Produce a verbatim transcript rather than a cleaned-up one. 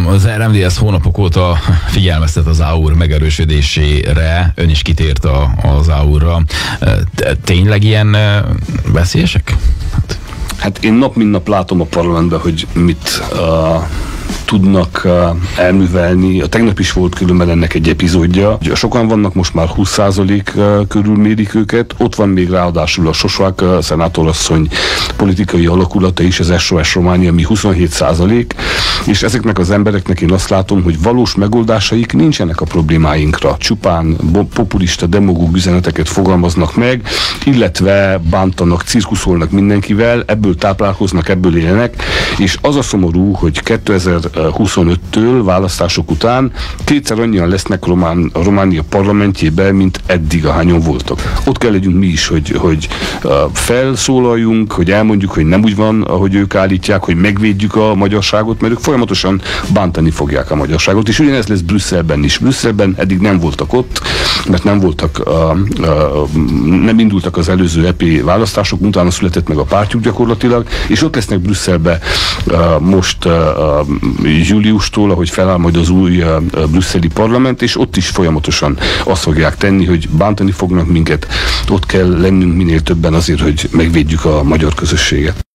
Az er em dé es hónapok óta figyelmeztet az á u er megerősödésére, ön is kitért a, az á u er-ra. Tényleg ilyen veszélyesek? Hát, hát én nap mint nap látom a parlamentben, hogy mit uh, tudnak uh, elművelni. A tegnap is volt különben ennek egy epizódja. Sokan vannak, most már húsz százalék uh, körül mérik őket. Ott van még ráadásul a Sosvák uh, szenátorasszony politikai alakulata is, az es o es Románia, ami huszonhét százalék. És ezeknek az embereknek én azt látom, hogy valós megoldásaik nincsenek a problémáinkra. Csupán populista, demagóg üzeneteket fogalmaznak meg, illetve bántanak, cirkuszolnak mindenkivel, ebből táplálkoznak, ebből élnek, és az a szomorú, hogy kétezer-huszonöttől választások után kétszer annyian lesznek Román, a Románia parlamentjében, mint eddig, ahányan voltak. Ott kell legyünk mi is, hogy, hogy felszólaljunk, hogy elmondjuk, hogy nem úgy van, ahogy ők állítják, hogy megvédjük a magyarságot, mert ők folyamatosan bántani fogják a magyarságot, és ugyanez lesz Brüsszelben is. Brüsszelben eddig nem voltak ott, mert nem voltak, a, a, nem indultak az előző é pé választások, utána született meg a pártjuk gyakorlatilag, és ott lesznek Brüsszelbe a, most a, a, júliustól, ahogy feláll majd az új a, a brüsszeli parlament, és ott is folyamatosan azt fogják tenni, hogy bántani fognak minket, ott kell lennünk minél többen azért, hogy megvédjük a magyar közösséget.